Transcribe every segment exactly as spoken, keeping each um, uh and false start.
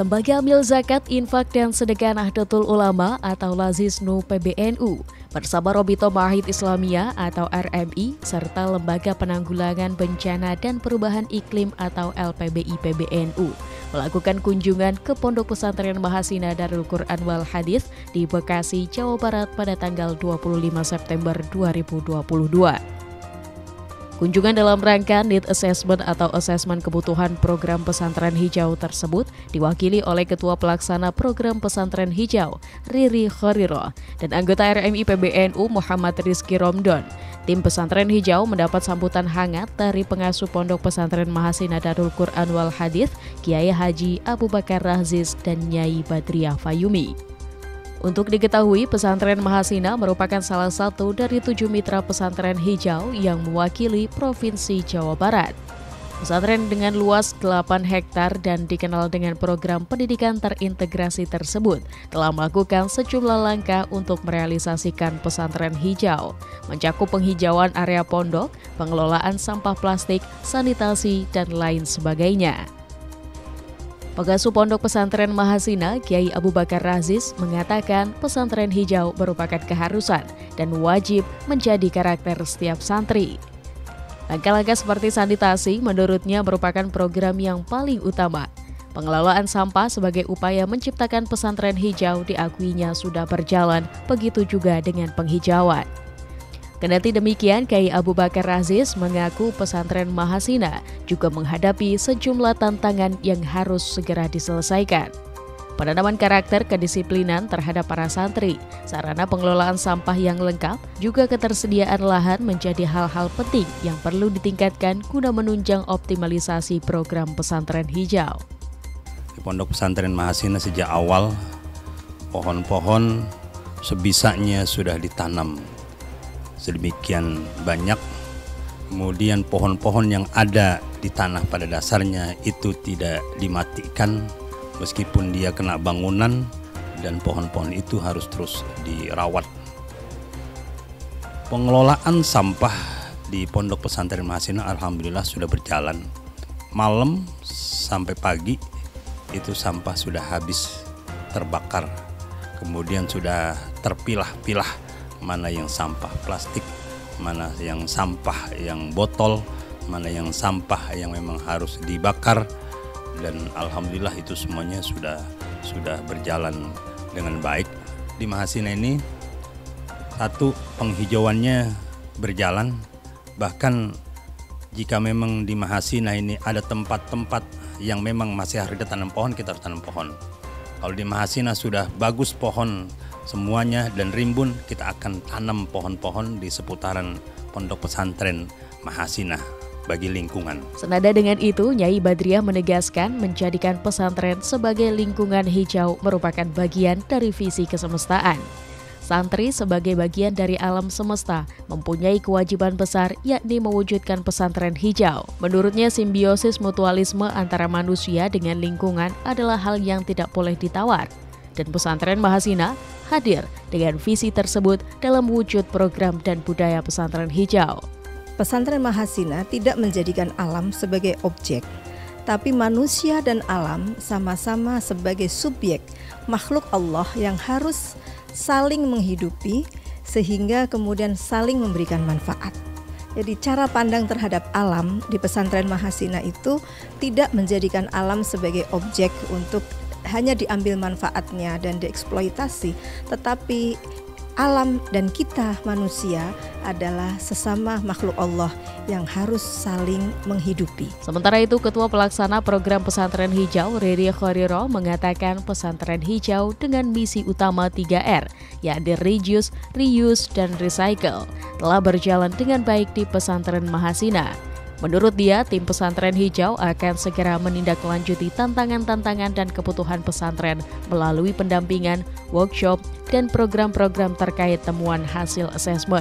Lembaga Amil Zakat, Infak dan Sedekah Nahdlatul Ulama atau Lazisnu P B N U bersama Robito Mahid Islamiyah atau R M I serta Lembaga Penanggulangan Bencana dan Perubahan Iklim atau L P B I P B N U melakukan kunjungan ke Pondok Pesantren Mahasina Darul Quran wal Hadits di Bekasi, Jawa Barat pada tanggal dua puluh lima September dua ribu dua puluh dua. Kunjungan dalam rangka Need Assessment atau Asesmen Kebutuhan Program Pesantren Hijau tersebut diwakili oleh Ketua Pelaksana Program Pesantren Hijau, Riri Khoriro, dan anggota R M I P B N U Muhammad Rizky Romdon. Tim Pesantren Hijau mendapat sambutan hangat dari pengasuh Pondok Pesantren Mahasina Darul Quran wal Hadits, Kiai Haji Abu Bakar Raziz dan Nyai Badriah Fayumi. Untuk diketahui, Pesantren Mahasina merupakan salah satu dari tujuh mitra pesantren hijau yang mewakili Provinsi Jawa Barat. Pesantren dengan luas delapan hektar dan dikenal dengan program pendidikan terintegrasi tersebut telah melakukan sejumlah langkah untuk merealisasikan pesantren hijau, mencakup penghijauan area pondok, pengelolaan sampah plastik, sanitasi, dan lain sebagainya. Pengasuh Pondok Pesantren Mahasina, Kiai Abu Bakar Raziz, mengatakan pesantren hijau merupakan keharusan dan wajib menjadi karakter setiap santri. Langkah-langkah seperti sanitasi menurutnya merupakan program yang paling utama. Pengelolaan sampah sebagai upaya menciptakan pesantren hijau diakuinya sudah berjalan, begitu juga dengan penghijauan. Kendati demikian, Kiai Abu Bakar Raziz mengaku pesantren Mahasina juga menghadapi sejumlah tantangan yang harus segera diselesaikan. Penanaman karakter kedisiplinan terhadap para santri, sarana pengelolaan sampah yang lengkap, juga ketersediaan lahan menjadi hal-hal penting yang perlu ditingkatkan guna menunjang optimalisasi program pesantren hijau. Di Pondok Pesantren Mahasina sejak awal, pohon-pohon sebisanya sudah ditanam sedemikian banyak, kemudian pohon-pohon yang ada di tanah pada dasarnya itu tidak dimatikan meskipun dia kena bangunan, dan pohon-pohon itu harus terus dirawat. Pengelolaan sampah di Pondok Pesantren Mahasina alhamdulillah sudah berjalan. Malam sampai pagi itu sampah sudah habis terbakar, kemudian sudah terpilah-pilah mana yang sampah plastik, mana yang sampah yang botol, mana yang sampah yang memang harus dibakar, dan alhamdulillah itu semuanya sudah sudah berjalan dengan baik. Di Mahasina ini satu, penghijauannya berjalan, bahkan jika memang di Mahasina ini ada tempat-tempat yang memang masih harus ditanam pohon, kita harus tanam pohon. Kalau di Mahasina sudah bagus pohon semuanya dan rimbun, kita akan tanam pohon-pohon di seputaran Pondok Pesantren Mahasina bagi lingkungan. Senada dengan itu, Nyai Badriah menegaskan menjadikan pesantren sebagai lingkungan hijau merupakan bagian dari visi kesemestaan. Santri sebagai bagian dari alam semesta mempunyai kewajiban besar, yakni mewujudkan pesantren hijau. Menurutnya, simbiosis mutualisme antara manusia dengan lingkungan adalah hal yang tidak boleh ditawar. Dan pesantren Mahasina hadir dengan visi tersebut dalam wujud program dan budaya pesantren hijau. Pesantren Mahasina tidak menjadikan alam sebagai objek, tapi manusia dan alam sama-sama sebagai subjek makhluk Allah yang harus saling menghidupi sehingga kemudian saling memberikan manfaat. Jadi cara pandang terhadap alam di pesantren Mahasina itu tidak menjadikan alam sebagai objek untuk hanya diambil manfaatnya dan dieksploitasi, tetapi alam dan kita manusia adalah sesama makhluk Allah yang harus saling menghidupi. Sementara itu, Ketua Pelaksana Program Pesantren Hijau, Riri Khoriro, mengatakan pesantren hijau dengan misi utama tiga R, yakni reduce, reuse, dan recycle, telah berjalan dengan baik di pesantren Mahasina. Menurut dia, tim pesantren hijau akan segera menindaklanjuti tantangan-tantangan dan kebutuhan pesantren melalui pendampingan, workshop, dan program-program terkait temuan hasil asesmen.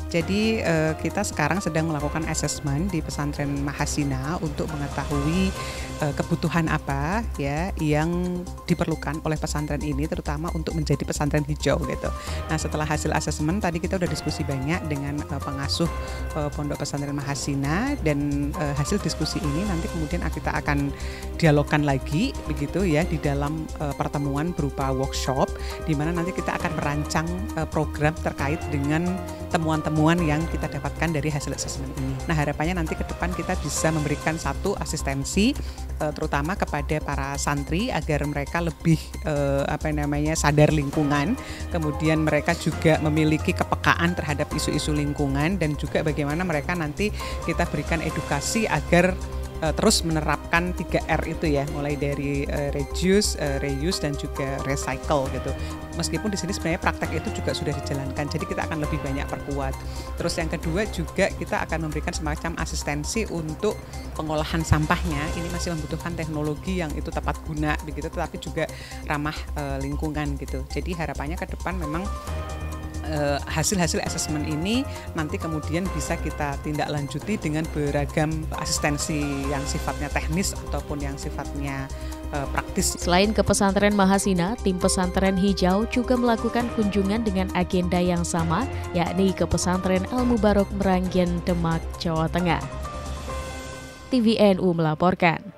Jadi uh, kita sekarang sedang melakukan asesmen di pesantren Mahasina untuk mengetahui uh, kebutuhan apa ya yang diperlukan oleh pesantren ini, terutama untuk menjadi pesantren hijau gitu. Nah, setelah hasil asesmen tadi kita udah diskusi banyak dengan uh, pengasuh uh, Pondok Pesantren Mahasina, dan uh, hasil diskusi ini nanti kemudian kita akan dialogkan lagi begitu ya di dalam uh, pertemuan berupa workshop, di mana nanti kita akan merancang uh, program terkait dengan temuan-temuan yang kita dapatkan dari hasil asesmen ini. Nah, harapannya nanti ke depan kita bisa memberikan satu asistensi uh, terutama kepada para santri agar mereka lebih uh, apa namanya sadar lingkungan, kemudian mereka juga memiliki kepekaan terhadap isu-isu lingkungan, dan juga bagaimana mereka nanti kita berikan edukasi agar Uh, terus menerapkan tiga R itu ya, mulai dari uh, reduce, uh, reuse, dan juga recycle gitu. Meskipun di sini sebenarnya praktek itu juga sudah dijalankan, jadi kita akan lebih banyak perkuat. Terus yang kedua juga kita akan memberikan semacam asistensi untuk pengolahan sampahnya. Ini masih membutuhkan teknologi yang itu tepat guna begitu, tetapi juga ramah uh, lingkungan gitu. Jadi harapannya ke depan memang Uh, hasil-hasil asesmen ini nanti kemudian bisa kita tindak lanjuti dengan beragam asistensi yang sifatnya teknis ataupun yang sifatnya uh, praktis. Selain ke pesantren Mahasina, tim pesantren hijau juga melakukan kunjungan dengan agenda yang sama, yakni ke pesantren Al-Mubarak Meranggen, Demak, Jawa Tengah. T V N U melaporkan.